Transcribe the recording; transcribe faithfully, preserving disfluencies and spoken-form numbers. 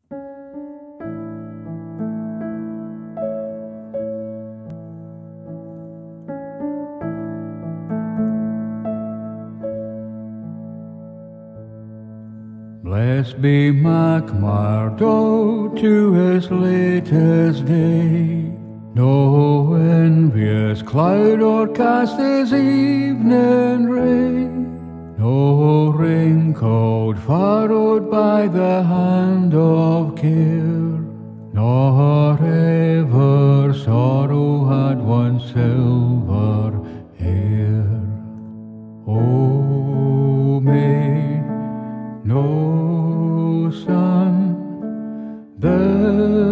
Blessed be McMurdo to his latest day. No envious cloud o'ercast his evening ray. No wrinkled furrowed by the hand of care. Nor ever sorrow had one silver hair. Oh, may no sun the